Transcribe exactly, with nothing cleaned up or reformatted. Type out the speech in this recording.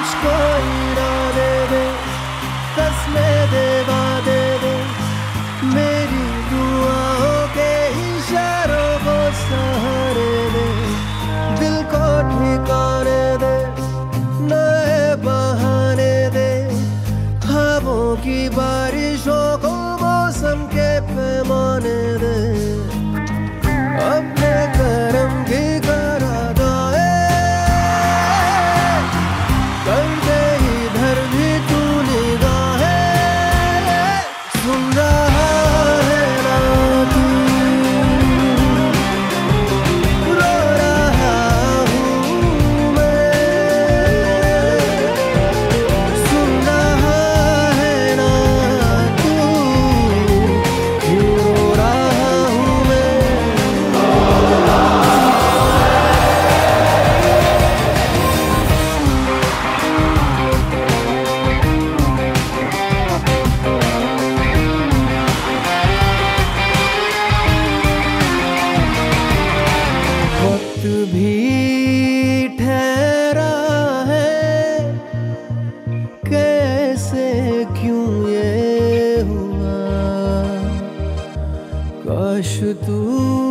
मुझको इरादे दे, कसमें दे, वादे दे, मेरी दुआओं के इशारों को सहारे दे, दिल को ठिकाने दे, नए बहाने दे, ख्वाबों की बारिशों को मौसम के पैमाने दे, अपने करम की करा दाए, कर दे इधर भी तू निगाहें, सुन रहा है ना तू, रो रहा हूँ मैं, सुन रहा है ना तू, क्यों रो रहा हूँ मैं। वक्त भी ठहरा है, कैसे क्यों ये हुआ, काश तू